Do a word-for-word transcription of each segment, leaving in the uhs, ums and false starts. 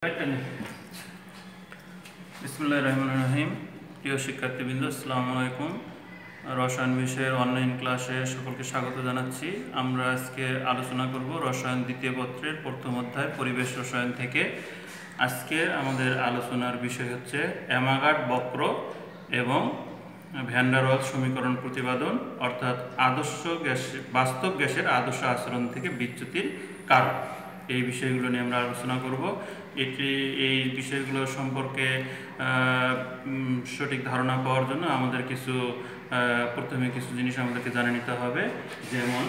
বিসমিল্লাহির রহমানির রহিম। প্রিয় শিক্ষার্থীবৃন্দ, আসসালামু আলাইকুম। রসায়ন বিষয়ের অনলাইন ক্লাসে সকলকে স্বাগত জানাচ্ছি। আমরা আজকে আলোচনা করব রসায়ন দ্বিতীয় পত্রের প্রথম অধ্যায় পরিবেশ রসায়ন থেকে। আজকে আমাদের আলোচনার বিষয় হচ্ছে অ্যামাগাট বক্র এবং ভ্যান ডার ওয়ালস সমীকরণ প্রতিপাদন, অর্থাৎ আদর্শ গ্যাস বাস্তব গ্যাসের আদর্শ আচরণ থেকে বিচ্যুতির কারণ। এই বিষয়গুলো নিয়ে আমরা আলোচনা করব। এটি এই বিষয়গুলো সম্পর্কে সঠিক ধারণা পাওয়ার জন্য আমাদের কিছু প্রথমে কিছু জিনিস আমাদেরকে জানে নিতে হবে। যেমন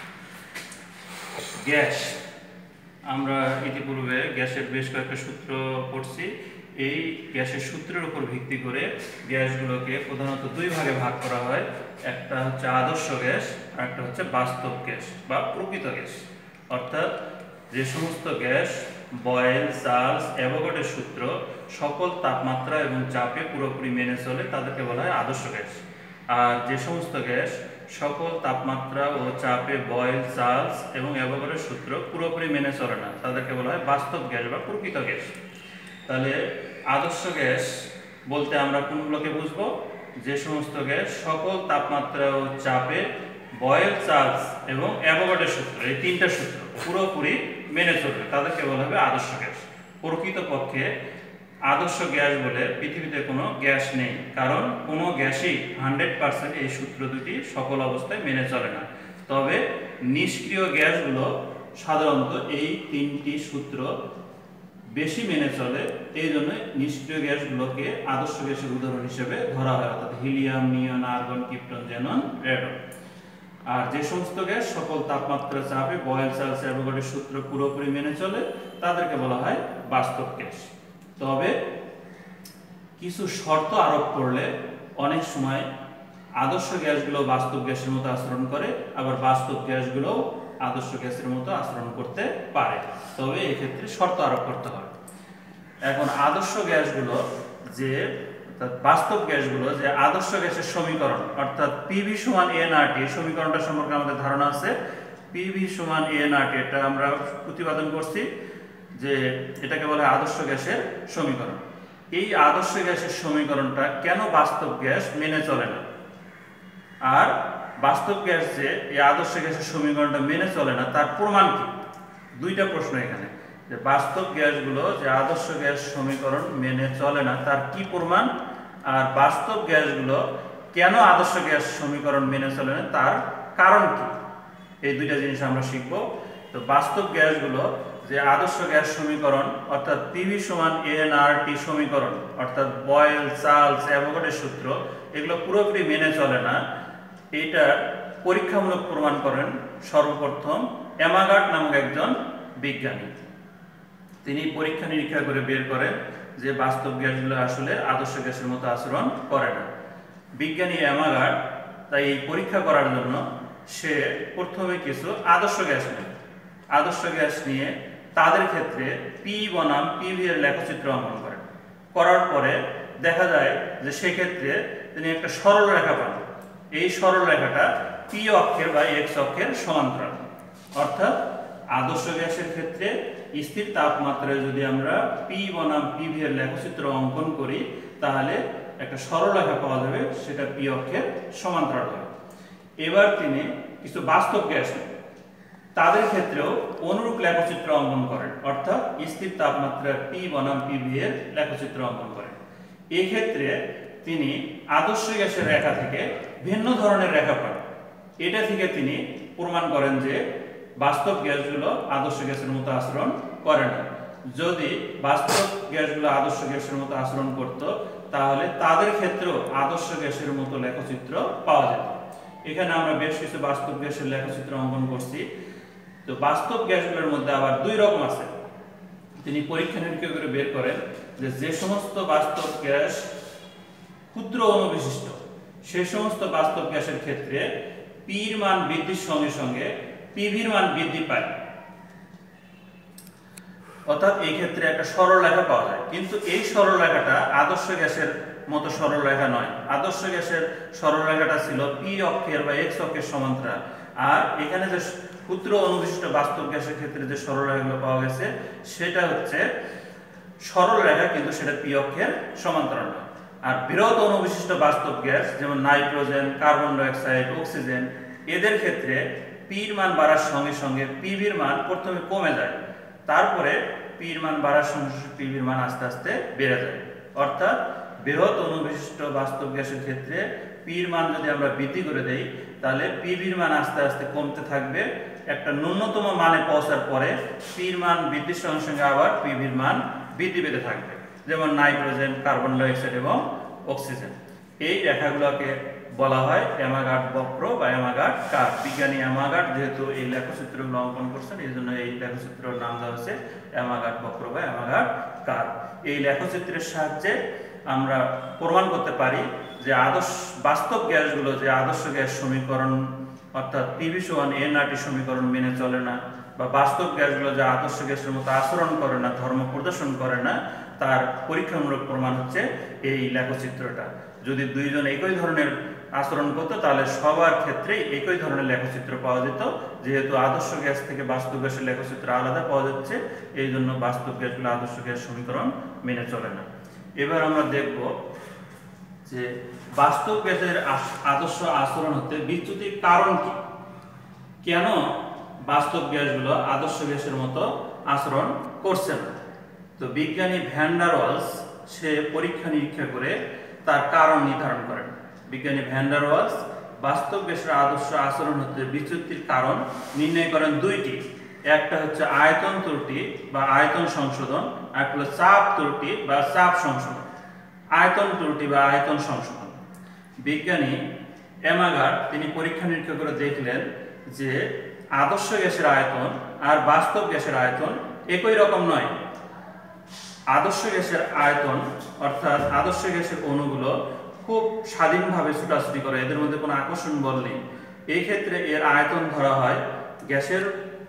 গ্যাস, আমরা ইতিপূর্বে গ্যাসের বেশ কয়েকটা সূত্র পড়ছি। এই গ্যাসের সূত্রের উপর ভিত্তি করে গ্যাসগুলোকে প্রধানত দুই ভাগে ভাগ করা হয়। একটা হচ্ছে আদর্শ গ্যাস আর একটা হচ্ছে বাস্তব গ্যাস বা প্রকৃত গ্যাস। অর্থাৎ যে সমস্ত গ্যাস বয়েল, চার্লস, অ্যাভোগাড্রোর সূত্র সকল তাপমাত্রা এবং চাপে পুরোপুরি মেনে চলে তাদেরকে বলা হয় আদর্শ গ্যাস। আর যে সমস্ত গ্যাস সকল তাপমাত্রা ও চাপে বয়েল, চার্লস এবং অ্যাভোগাড্রোর সূত্র পুরোপুরি মেনে চলে না তাদেরকে বলা হয় বাস্তব গ্যাস বা প্রকৃত গ্যাস। তাহলে আদর্শ গ্যাস বলতে আমরা কোনগুলোকে বুঝবো? যে সমস্ত গ্যাস সকল তাপমাত্রা ও চাপে বয়েল, চার্লস এবং অ্যাভোগাড্রোর সূত্র, এই তিনটা সূত্র পুরোপুরি মেনে চলবে তাদেরকে বলা হবে আদর্শ গ্যাস। প্রকৃতপক্ষে আদর্শ গ্যাস বলে পৃথিবীতে কোনো গ্যাস নেই, কারণ কোনো গ্যাসই হান্ড্রেড পার্সেন্ট এই সূত্র দুটি সকল অবস্থায় মেনে চলে না। তবে নিষ্ক্রিয় গ্যাসগুলো সাধারণত এই তিনটি সূত্র বেশি মেনে চলে, এই জন্য নিষ্ক্রিয় গ্যাসগুলোকে আদর্শ গ্যাসের উদাহরণ হিসেবে ধরা হয়, অর্থাৎ helium, neon, argon, krypton, xenon, radon. আর যে সমস্ত গ্যাস সকল তাপমাত্রা, চাপে বয়েল, চার্লস, অ্যাভোগাড্রোর সূত্র পুরোপুরি মেনে চলে তাদেরকে বলা হয় বাস্তব গ্যাস। তবে কিছু শর্ত আরোপ করলে অনেক সময় আদর্শ গ্যাসগুলো বাস্তব গ্যাসের মতো আচরণ করে, আবার বাস্তব গ্যাসগুলো আদর্শ গ্যাসের মতো আচরণ করতে পারে। তবে এক্ষেত্রে শর্ত আরোপ করতে হবে। এখন আদর্শ গ্যাসগুলো যে বাস্তব গ্যাসগুলো যে আদর্শ গ্যাসের সমীকরণ, অর্থাৎ পিভি সমান এন আর টি, সমীকরণটা সম্পর্কে আমাদের ধারণা আছে। পিভি সমান এন আর টি, এটা আমরা প্রতিপাদন করছি যে এটাকে বলে আদর্শ গ্যাসের সমীকরণ। এই আদর্শ গ্যাসের সমীকরণটা কেন বাস্তব গ্যাস মেনে চলে না, আর বাস্তব গ্যাস যে এই আদর্শ গ্যাসের সমীকরণটা মেনে চলে না তার প্রমাণ কি? দুইটা প্রশ্ন এখানে, যে বাস্তব গ্যাসগুলো যে আদর্শ গ্যাস সমীকরণ মেনে চলে না তার কি প্রমাণ, আর বাস্তব গ্যাসগুলো কেন আদর্শ গ্যাস সমীকরণ মেনে চলে না তার কারণ কি। এই দুইটা জিনিস আমরা শিখব। তো বাস্তব গ্যাসগুলো যে আদর্শ গ্যাস সমীকরণ, অর্থাৎ পিভি সমান এন আর টি সমীকরণ, অর্থাৎ বয়েল, চার্লস, অ্যাভোগাড্রোর সূত্র, এগুলো পুরোপুরি মেনে চলে না, এইটার পরীক্ষামূলক প্রমাণ করেন সর্বপ্রথম অ্যামাগাট নামক একজন বিজ্ঞানী। তিনি পরীক্ষা নিরীক্ষা করে বের করেন যে বাস্তব গ্যাসগুলো আসলে আদর্শ গ্যাসের মতো আচরণ করে না। বিজ্ঞানী অ্যামাগাট তাই এই পরীক্ষা করার জন্য সে প্রথমে কিছু আদর্শ গ্যাস নেয়। আদর্শ গ্যাস নিয়ে তাদের ক্ষেত্রে পি বনাম পিভি এর লেখচিত্র অঙ্কন করেন। করার পরে দেখা যায় যে সেক্ষেত্রে তিনি একটা সরল রেখা পান। এই সরল রেখাটা পি অক্ষের বা এক্স অক্ষের সমান্তরাল। অর্থাৎ আদর্শ গ্যাসের ক্ষেত্রে স্থির তাপমাত্রায় যদি আমরা পি বনাম পিভি এর লেখচিত্র অঙ্কন করি তাহলে একটা সরল রেখা পাওয়া যাবে, সেটা পি অক্ষের সমান্তরাল হবে। এবার তিনি কিছু বাস্তব গ্যাস তাদের ক্ষেত্রেও অনুরূপ লেখচিত্র অঙ্কন করেন, অর্থাৎ স্থির তাপমাত্রায় পি বনাম পিভি এর লেখচিত্র অঙ্কন করেন। এই ক্ষেত্রে তিনি আদর্শ গ্যাসের রেখা থেকে ভিন্ন ধরনের রেখা পান। এটা থেকে তিনি প্রমাণ করেন যে বাস্তব গ্যাসগুলো আদর্শ গ্যাসের মতো আচরণ করে না। যদি বাস্তব গ্যাসগুলো আদর্শ গ্যাসের মতো আচরণ করত তাহলে তাদের ক্ষেত্রেও আদর্শ গ্যাসের মতো লেখচিত্র পাওয়া যেত। এখানে আমরা বেশ কিছু বাস্তব গ্যাসের লেখচিত্র অঙ্কন করছি। তো বাস্তব গ্যাসগুলোর মধ্যে আবার দুই রকম আছে। তিনি পরীক্ষা নিরীক্ষা করে বের করেন যে যে সমস্ত বাস্তব গ্যাস ক্ষুদ্র অণু বিশিষ্ট, সেই সমস্ত বাস্তব গ্যাসের ক্ষেত্রে পির মান বৃদ্ধির সঙ্গে সঙ্গে পিভির মান বৃদ্ধি পায়। অর্থাৎ এই ক্ষেত্রে একটা সরল রেখা পাওয়া যায়, কিন্তু এই সরল রেখাটা আদর্শ গ্যাসের মতো সরল রেখা নয়। আদর্শ গ্যাসের সরল রেখাটা ছিল পি অক্ষের বা এক্স অক্ষের সমান্তরাল, আর এখানে যে ক্ষুদ্র অণুবিশিষ্ট বাস্তব গ্যাসের ক্ষেত্রে যে সরল রেখাগুলো পাওয়া গেছে সেটা হচ্ছে সরল রেখা, কিন্তু সেটা পি অক্ষের সমান্তরাল নয়। আর বৃহৎ অণুবিশিষ্ট বাস্তব গ্যাস যেমন নাইট্রোজেন, কার্বন ডাইঅক্সাইড, অক্সিজেন, এদের ক্ষেত্রে পির মান বাড়ার সঙ্গে সঙ্গে পিভির মান প্রথমে কমে যায়, তারপরে পির মান বাড়ার সঙ্গে সঙ্গে পিভির মান আস্তে আস্তে বেড়ে যায়। অর্থাৎ বৃহৎ অণুবিশিষ্ট বাস্তব গ্যাসের ক্ষেত্রে পির মান যদি আমরা বৃদ্ধি করে দেই, তাহলে পিভির মান আস্তে আস্তে কমতে থাকবে। একটা ন্যূনতম মানে পৌঁছার পরে পির মান বৃদ্ধির সঙ্গে সঙ্গে আবার পিভির মান বৃদ্ধি পেতে থাকবে, যেমন নাইট্রোজেন, কার্বন ডাইঅক্সাইড এবং অক্সিজেন। এই রেখাগুলোকে বলা হয় অ্যামাগাট বক্র বা অ্যামাগাট কার্ভ। বিজ্ঞানী অ্যামাগাট যেহেতু এই লেখচিত্রগুলো অঙ্কন করছেন, এই জন্য এই লেখচিত্রের নাম দেওয়া হচ্ছে অ্যামাগাট বক্র বা অ্যামাগাট কার্ভ। এই লেখচিত্রের সাহায্যে আমরা প্রমাণ করতে পারি যে আদর্শ বাস্তব গ্যাসগুলো যে আদর্শ গ্যাস সমীকরণ অর্থাৎ পিভি সমান এন আর টি সমীকরণ মেনে চলে না, বা বাস্তব গ্যাসগুলো যে আদর্শ গ্যাসের মতো আচরণ করে না, ধর্ম প্রদর্শন করে না, তার পরীক্ষামূলক প্রমাণ হচ্ছে এই লেখচিত্রটা। যদি দুইজন একই ধরনের আচরণ করতো তাহলে সবার ক্ষেত্রেই একই ধরনের লেখচিত্র পাওয়া যেত। যেহেতু আদর্শ গ্যাস থেকে বাস্তব গ্যাসের লেখচিত্র আলাদা পাওয়া যাচ্ছে, এই জন্য বাস্তব গ্যাসগুলো আদর্শ গ্যাস সমীকরণ মেনে চলে না। এবার আমরা দেখব যে বাস্তব গ্যাসের আদর্শ আচরণ হতে বিচ্যুতির কারণ কি, কেন বাস্তব গ্যাসগুলো আদর্শ গ্যাসের মতো আচরণ করছে না। তো বিজ্ঞানী ভ্যান ডার ওয়ালস সে পরীক্ষা নিরীক্ষা করে তার কারণ নির্ধারণ করেন। বিজ্ঞানী ভ্যান ডার ওয়ালস বাস্তব গ্যাসের আদর্শ আচরণ হতে বিচ্যুতির কারণ নির্ণয় করেন দুইটি। একটা হচ্ছে আয়তন ত্রুটি বা আয়তন সংশোধন, আর একটা হলো চাপ ত্রুটি বা চাপ সংশোধন। আয়তন ত্রুটি বা আয়তন সংশোধন, বিজ্ঞানী অ্যামাগাট তিনি পরীক্ষা নিরীক্ষা করে দেখলেন যে আদর্শ গ্যাসের আয়তন আর বাস্তব গ্যাসের আয়তন একই রকম নয়। আদর্শ গ্যাসের আয়তন অর্থাৎ আদর্শ গ্যাসের অণুগুলো খুব স্বাধীনভাবে ছুটাছুটি করে, এদের মধ্যে কোনো আকর্ষণ বল নেই। এই ক্ষেত্রে এর আয়তন ধরা হয়, গ্যাসের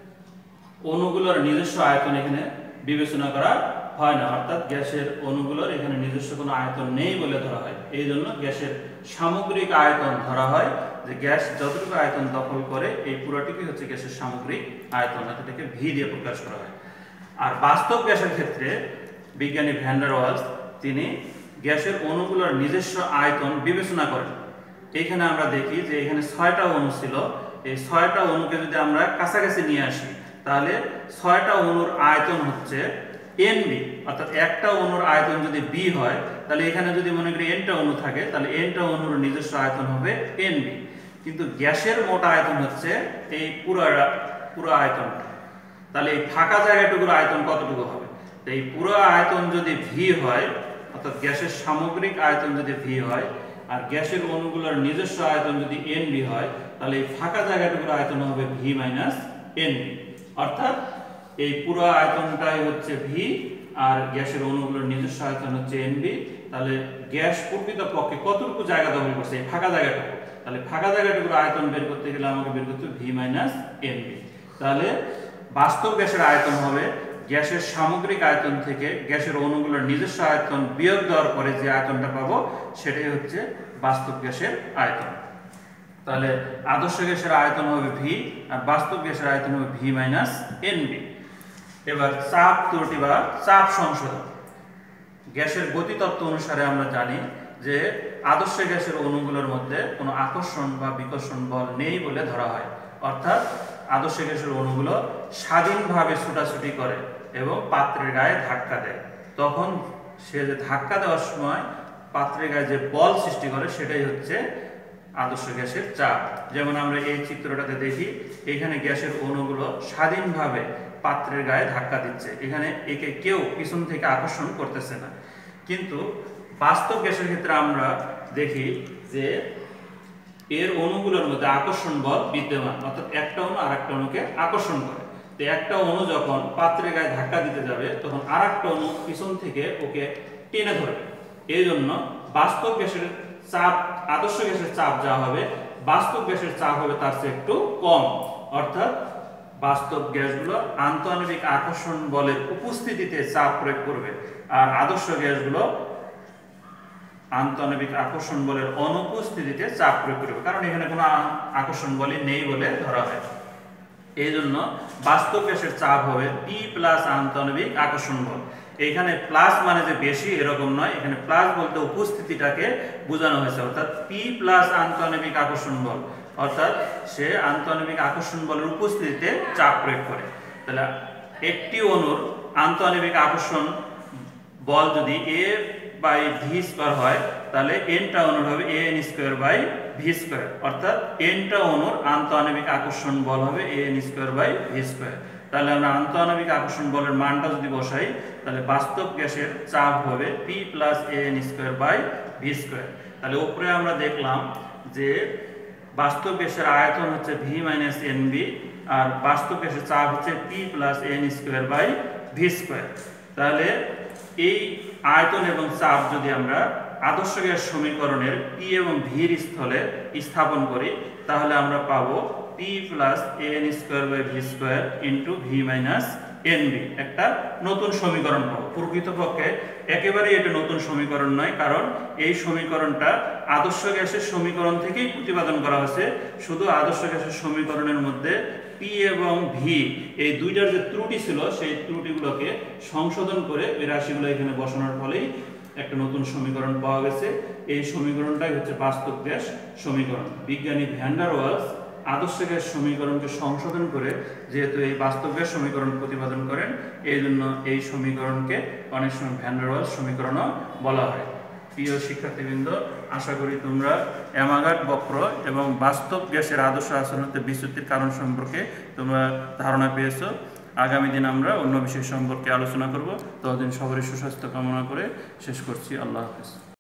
অণুগুলোর নিজস্ব আয়তন এখানে বিবেচনা করা হয় না, অর্থাৎ গ্যাসের অণুগুলোর এখানে নিজস্ব কোনো আয়তন নেই বলে ধরা হয়। এই জন্য গ্যাসের সামগ্রিক আয়তন ধরা হয়, যে গ্যাস যতটুকু আয়তন দখল করে এই পুরোটুকুই হচ্ছে গ্যাসের সামগ্রিক আয়তন, এটাকে ভি দিয়ে প্রকাশ করা হয়। আর বাস্তব গ্যাসের ক্ষেত্রে বিজ্ঞানী ভ্যান ডার ওয়ালস তিনি গ্যাসের অণুগুলোর নিজস্ব আয়তন বিবেচনা করেন। এখানে আমরা দেখি যে এখানে ছয়টা অণু ছিল, এই ছয়টা অণুকে যদি আমরা কাছাকাছি নিয়ে আসি তাহলে ছয়টা অণুর আয়তন হচ্ছে এন বি, অর্থাৎ একটা অণুর আয়তন যদি বি হয় তাহলে এখানে যদি মনে করি এনটা অণু থাকে তাহলে এনটা অণুর নিজস্ব আয়তন হবে এন বি। কিন্তু গ্যাসের মোট আয়তন হচ্ছে এই পুরো পুরো আয়তনটা, তাহলে এই ফাঁকা জায়গাটুকুর আয়তন কতটুকু হবে? এই পুরো আয়তন যদি ভি হয়, অর্থাৎ গ্যাসের সামগ্রিক আয়তন যদি ভি হয় আর গ্যাসের অণুগুলোর নিজস্ব আয়তন যদি এন বি হয়, তাহলে এই ফাঁকা জায়গাটুকুর আয়তন হবে ভি মাইনাস এন বি। অর্থাৎ এই পুরো আয়তনটাই হচ্ছে ভি আর গ্যাসের অণুগুলোর নিজস্ব আয়তন হচ্ছে এন বি। তাহলে গ্যাস প্রকৃতপক্ষে কতটুকু জায়গা দখল করছে? এই ফাঁকা জায়গাটুকু। তাহলে ফাঁকা জায়গাটুকুর আয়তন বের করতে গেলে আমাকে বের করতে হবে ভি মাইনাস এন বি। তাহলে বাস্তব গ্যাসের আয়তন হবে গ্যাসের সামগ্রিক আয়তন থেকে গ্যাসের অণুগুলোর নিজস্ব আয়তন বিয়োগ দেওয়ার পরে যে আয়তনটা পাবো সেটাই হচ্ছে বাস্তব গ্যাসের আয়তন। তাহলে আদর্শ গ্যাসের আয়তন হবে ভি আর বাস্তব গ্যাসের আয়তন হবে ভি মাইনাস এন বি। এবার চাপ ত্রুটি বা চাপ সংশোধন। গ্যাসের গতিতত্ত্ব অনুসারে আমরা জানি যে আদর্শ গ্যাসের অণুগুলোর মধ্যে কোনো আকর্ষণ বা বিকর্ষণ বল নেই বলে ধরা হয়, অর্থাৎ আদর্শ গ্যাসের অণুগুলো স্বাধীনভাবে ছুটাছুটি করে এবং পাত্রের গায়ে ধাক্কা দেয়। তখন সে যে ধাক্কা দেওয়ার সময় পাত্রের গায়ে যে বল সৃষ্টি করে সেটাই হচ্ছে আদর্শ গ্যাসের চাপ। যেমন আমরা এই চিত্রটাতে দেখি, এখানে গ্যাসের অণুগুলো স্বাধীনভাবে পাত্রের গায়ে ধাক্কা দিচ্ছে, এখানে একে কেউ পিছন থেকে আকর্ষণ করতেছে না। কিন্তু বাস্তব গ্যাসের ক্ষেত্রে আমরা দেখি যে এর অণুগুলোর মধ্যে আকর্ষণ বল বিদ্যমান, অর্থাৎ একটা অণু আর একটা অণুকে আকর্ষণ করে। তো একটা অণু যখন পাত্রের গায়ে ধাক্কা দিতে যাবে তখন আর একটা অণু পিছন থেকে ওকে টেনে ধরবে। এই জন্য বাস্তব গ্যাসের চাপ আদর্শ গ্যাসের চাপ যা হবে বাস্তব গ্যাসের চাপ হবে তার চেয়ে একটু কম, অর্থাৎ বাস্তব গ্যাসগুলো আন্তঃআণবিক আকর্ষণ বলের উপস্থিতিতে চাপ প্রয়োগ করবে আর আদর্শ গ্যাসগুলো আন্তঃআণবিক আকর্ষণ বলের অনুপস্থিতিতে চাপ প্রয়োগ করবে, কারণ এখানে কোনো আকর্ষণ বলই নেই বলে ধরা হয়। এই জন্য বাস্তব গ্যাসের চাপ হবে পি প্লাস আন্তঃআণবিক আকর্ষণ বল। এখানে প্লাস মানে যে বেশি এরকম নয়, এখানে প্লাস বলতে উপস্থিতিটাকে বোঝানো হয়েছে, অর্থাৎ পি প্লাস আন্তঃআণবিক আকর্ষণ বল, অর্থাৎ সে আন্তঃআণবিক আকর্ষণ বলের উপস্থিতিতে চাপ প্রয়োগ করে। তাহলে একটি অণুর আন্তঃআণবিক আকর্ষণ বল যদি এ বাই ভি স্কয়ার হয়, তাহলে এনটা অণুর হবে A N square by V square, অর্থাৎ এনটা অণুর আন্তঃআণবিক আকর্ষণ বল হবে A N square by V square. তাহলে আমরা আন্তঃআণবিক আকর্ষণ বলের মানটা যদি বসাই, তাহলে বাস্তব গ্যাসের চাপ হবে P plus A N square by V square. তাহলে উপরে আমরা দেখলাম যে বাস্তব গ্যাসের আয়তন হচ্ছে ভি মাইনাস এন বি, আর বাস্তব গ্যাসের চাপ হচ্ছে P plus N square by V square. তাহলে এই আয়তন এবং চাপ যদি আমরা আদর্শ গ্যাস সমীকরণের পি এবং ভির স্থলে স্থাপন করি, তাহলে আমরা পাবো P plus N square by V square into V minus N B, একটা নতুন সমীকরণ পাবো। প্রকৃতপক্ষে একেবারেই এটা নতুন সমীকরণ নয়, কারণ এই সমীকরণটা আদর্শ গ্যাসের সমীকরণ থেকেই প্রতিপাদন করা হয়েছে। শুধু আদর্শ গ্যাসের সমীকরণের মধ্যে পি এবং ভি এই দুইটার যে ত্রুটি ছিল, সেই ত্রুটিগুলোকে সংশোধন করে এই রাশিগুলো এখানে বসানোর ফলেই একটা নতুন সমীকরণ পাওয়া গেছে। এই সমীকরণটাই হচ্ছে বাস্তব গ্যাস সমীকরণ। বিজ্ঞানী ভ্যান ডার ওয়ালস আদর্শ গ্যাস সমীকরণকে সংশোধন করে যেহেতু এই বাস্তব গ্যাস সমীকরণ প্রতিপাদন করেন, এই জন্য এই সমীকরণকে অনেক সময় ভ্যান ডার ওয়ালস সমীকরণও বলা হয়। প্রিয় শিক্ষার্থীবৃন্দ, আশা করি তোমরা অ্যামাগাট বক্র এবং বাস্তব গ্যাসের আদর্শ আচরণ হতে বিচ্যুতির কারণ সম্পর্কে তোমরা ধারণা পেয়েছো। আগামী দিন আমরা অন্য বিষয় সম্পর্কে আলোচনা করব। ততদিন সবারই সুস্বাস্থ্য কামনা করে শেষ করছি। আল্লাহ হাফেজ।